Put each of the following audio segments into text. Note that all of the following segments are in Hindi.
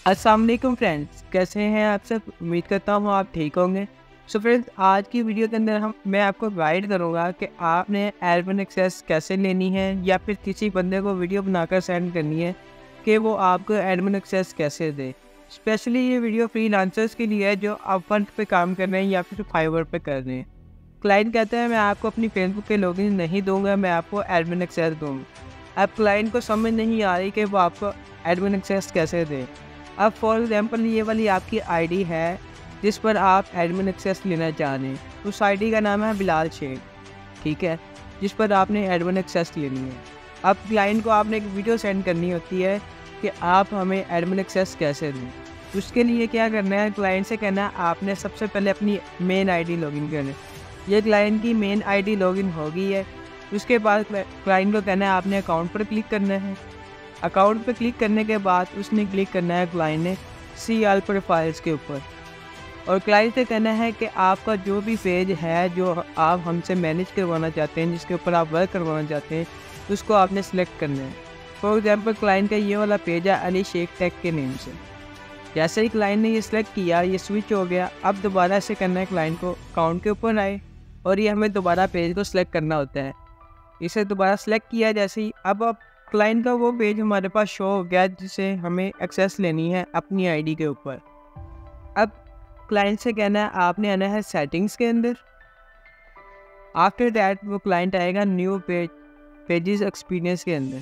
अस्सलाम वालेकुम फ्रेंड्स, कैसे हैं आप सब। उम्मीद करता हूँ आप ठीक होंगे। सो फ्रेंड्स, आज की वीडियो के अंदर मैं आपको गाइड करूँगा कि आपने एडमिन एक्सेस कैसे लेनी है या फिर किसी बंदे को वीडियो बनाकर सेंड करनी है कि वो आपको एडमिन एक्सेस कैसे दे। स्पेशली ये वीडियो फ्रीलांसर्स के लिए है जो अपवर्क पे काम कर रहे हैं या फिर फाइवर पे कर रहे हैं। क्लाइंट कहता है मैं आपको अपनी फेसबुक के लॉगिन नहीं दूंगा, मैं आपको एडमिन एक्सेस दूंगा। अब क्लाइंट को समझ नहीं आ रही कि वो आपको एडमिन एक्सेस कैसे दे। अब फॉर एग्जांपल ये वाली आपकी आईडी है जिस पर आप एडमिन एक्सेस लेना चाह रहे हैं। उस आईडी का नाम है बिलाल शेख, ठीक है, जिस पर आपने एडमिन एक्सेस लेनी है। अब क्लाइंट को आपने एक वीडियो सेंड करनी होती है कि आप हमें एडमिन एक्सेस कैसे दें। उसके लिए क्या करना है, क्लाइंट से कहना है आपने सबसे पहले अपनी मेन आईडी लॉगिन करनी है। ये क्लाइंट की मेन आईडी लॉगिन हो गई है। उसके बाद क्लाइंट को कहना है आपने अकाउंट पर क्लिक करना है। अकाउंट पर क्लिक करने के बाद उसने क्लिक करना है क्लाइंट ने सी आल प्रोफाइल्स के ऊपर, और क्लाइंट से कहना है कि आपका जो भी पेज है जो आप हमसे मैनेज करवाना चाहते हैं, जिसके ऊपर आप वर्क करवाना चाहते हैं, उसको आपने सेलेक्ट करना है। फॉर एग्जांपल क्लाइंट का ये वाला पेज है अली शेख टेक के नेम से। जैसे ही क्लाइंट ने ये सिलेक्ट किया, ये स्विच हो गया। अब दोबारा से करना है क्लाइंट को अकाउंट के ऊपर आए और ये हमें दोबारा पेज को सिलेक्ट करना होता है। इसे दोबारा सेलेक्ट किया जैसे ही, अब क्लाइंट का वो पेज हमारे पास शो हो गया जिसे हमें एक्सेस लेनी है अपनी आईडी के ऊपर। अब क्लाइंट से कहना है आपने आना है सेटिंग्स के अंदर। आफ्टर दैट वो क्लाइंट आएगा न्यू पेजेस एक्सपीरियंस के अंदर।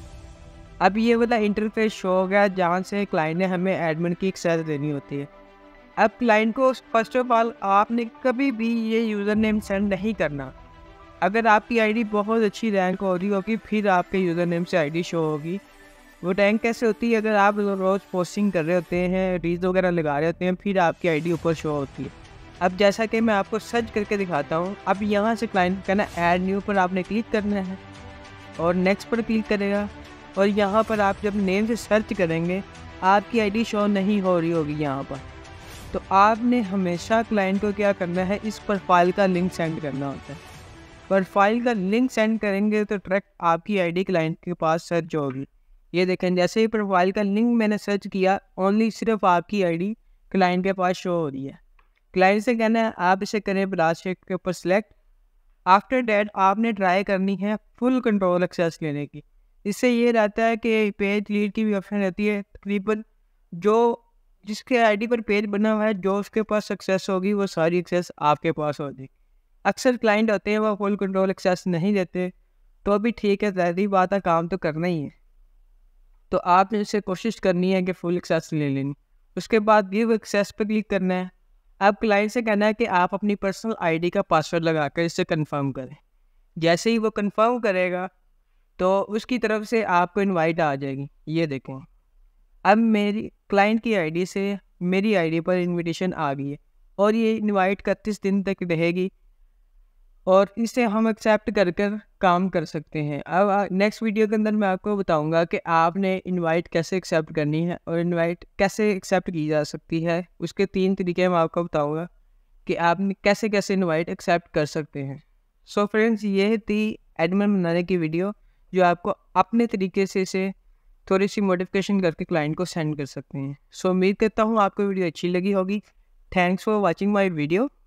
अब ये वाला इंटरफेस शो हो गया जहाँ से क्लाइंट ने हमें एडमिन की एक्सेस देनी होती है। अब क्लाइंट को फर्स्ट ऑफ ऑल आपने कभी भी ये यूज़र नेम सेंड नहीं करना। अगर आपकी आईडी बहुत अच्छी रैंक हो रही होगी फिर आपके यूज़र नेम से आईडी शो होगी। वो रैंक कैसे होती है, अगर आप रोज़ पोस्टिंग कर रहे होते हैं, रील्स वगैरह लगा रहे होते हैं, फिर आपकी आईडी ऊपर शो होती है। अब जैसा कि मैं आपको सर्च करके दिखाता हूँ। अब यहाँ से क्लाइंट कहना ऐड न्यू पर आपने क्लिक करना है और नेक्स्ट पर क्लिक करेगा, और यहाँ पर आप जब नेम से सर्च करेंगे आपकी आईडी शो नहीं हो रही होगी यहाँ पर। तो आपने हमेशा क्लाइंट को क्या करना है, इस प्रोफाइल का लिंक सेंड करना होता है। प्रोफाइल का लिंक सेंड करेंगे तो डायरेक्ट आपकी आईडी क्लाइंट के पास सर्च होगी। ये देखें, जैसे ही प्रोफाइल का लिंक मैंने सर्च किया, ओनली सिर्फ आपकी आईडी क्लाइंट के पास शो हो रही है। क्लाइंट से कहना है आप इसे करें बिलाल शेख के ऊपर सेलेक्ट। आफ्टर डैट आपने ट्राई करनी है फुल कंट्रोल एक्सेस लेने की। इससे ये रहता है कि पेज लीड की भी ऑप्शन रहती है। तकरीबन जो जिसके आईडी पर पेज बना हुआ है, जो उसके पास सक्सेस होगी वो सारी एक्सेस आपके पास होगी। अक्सर क्लाइंट होते हैं वो फुल कंट्रोल एक्सेस नहीं देते, तो अभी ठीक है, ज़ाहिर बात है, काम तो करना ही है। तो आपने इससे कोशिश करनी है कि फुल एक्सेस ले लेनी। उसके बाद गिव एक्सेस पर क्लिक करना है। अब क्लाइंट से कहना है कि आप अपनी पर्सनल आईडी का पासवर्ड लगाकर इससे कंफर्म करें। जैसे ही वो कंफर्म करेगा तो उसकी तरफ से आपको इनवाइट आ जाएगी। ये देखें, अब मेरी क्लाइंट की आईडी से मेरी आईडी पर इनविटेशन आ गई है और ये इनवाइट 31 दिन तक रहेगी और इसे हम एक्सेप्ट कर कर काम कर सकते हैं। अब नेक्स्ट वीडियो के अंदर मैं आपको बताऊंगा कि आपने इनवाइट कैसे एक्सेप्ट करनी है और इनवाइट कैसे एक्सेप्ट की जा सकती है। उसके 3 तरीके मैं आपको बताऊंगा कि आप कैसे कैसे इनवाइट एक्सेप्ट कर सकते हैं। सो फ्रेंड्स, ये थी एडमिन बनाने की वीडियो जो आपको अपने तरीके से इसे थोड़ी सी मॉडिफिकेशन करके क्लाइंट को सेंड कर सकते हैं। सो उम्मीद करता हूँ आपको वीडियो अच्छी लगी होगी। Thanks for watching my video.